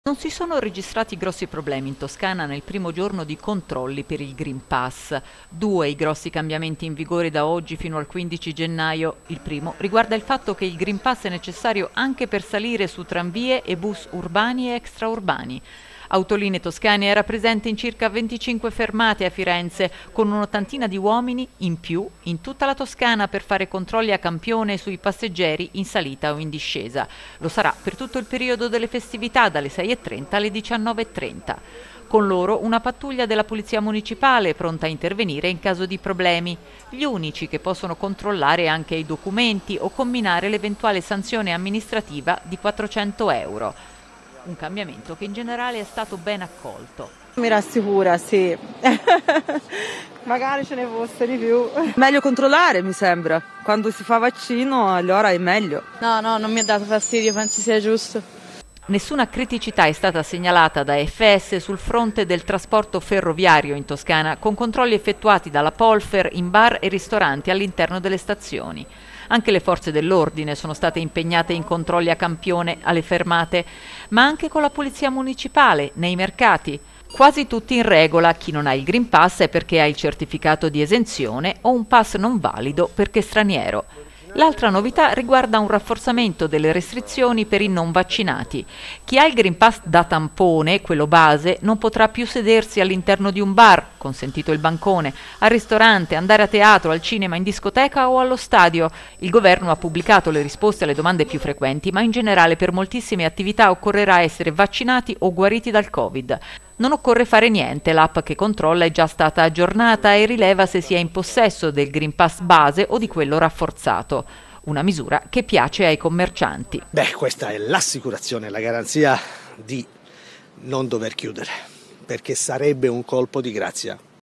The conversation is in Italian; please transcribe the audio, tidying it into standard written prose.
Non si sono registrati grossi problemi in Toscana nel primo giorno di controlli per il Green Pass. 2 i grossi cambiamenti in vigore da oggi fino al 15 gennaio. Il primo riguarda il fatto che il Green Pass è necessario anche per salire su tranvie e bus urbani e extraurbani. Autolinee Toscane era presente in circa 25 fermate a Firenze, con un'ottantina di uomini in più in tutta la Toscana per fare controlli a campione sui passeggeri in salita o in discesa. Lo sarà per tutto il periodo delle festività, dalle 6:30 alle 19:30. Con loro una pattuglia della Polizia Municipale pronta a intervenire in caso di problemi. Gli unici che possono controllare anche i documenti o comminare l'eventuale sanzione amministrativa di 400 euro. Un cambiamento che in generale è stato ben accolto. Mi rassicura, sì. Magari ce ne fosse di più. Meglio controllare, mi sembra. Quando si fa vaccino, allora è meglio. No, non mi ha dato fastidio, penso sia giusto. Nessuna criticità è stata segnalata da FS sul fronte del trasporto ferroviario in Toscana, con controlli effettuati dalla Polfer in bar e ristoranti all'interno delle stazioni. Anche le forze dell'ordine sono state impegnate in controlli a campione alle fermate, ma anche con la Polizia Municipale, nei mercati. Quasi tutti in regola, chi non ha il Green Pass è perché ha il certificato di esenzione o un pass non valido perché è straniero. L'altra novità riguarda un rafforzamento delle restrizioni per i non vaccinati. Chi ha il Green Pass da tampone, quello base, non potrà più sedersi all'interno di un bar, consentito il bancone, al ristorante, andare a teatro, al cinema, in discoteca o allo stadio. Il governo ha pubblicato le risposte alle domande più frequenti, ma in generale per moltissime attività occorrerà essere vaccinati o guariti dal Covid. Non occorre fare niente, l'app che controlla è già stata aggiornata e rileva se si è in possesso del Green Pass base o di quello rafforzato. Una misura che piace ai commercianti. Questa è l'assicurazione, la garanzia di non dover chiudere, perché sarebbe un colpo di grazia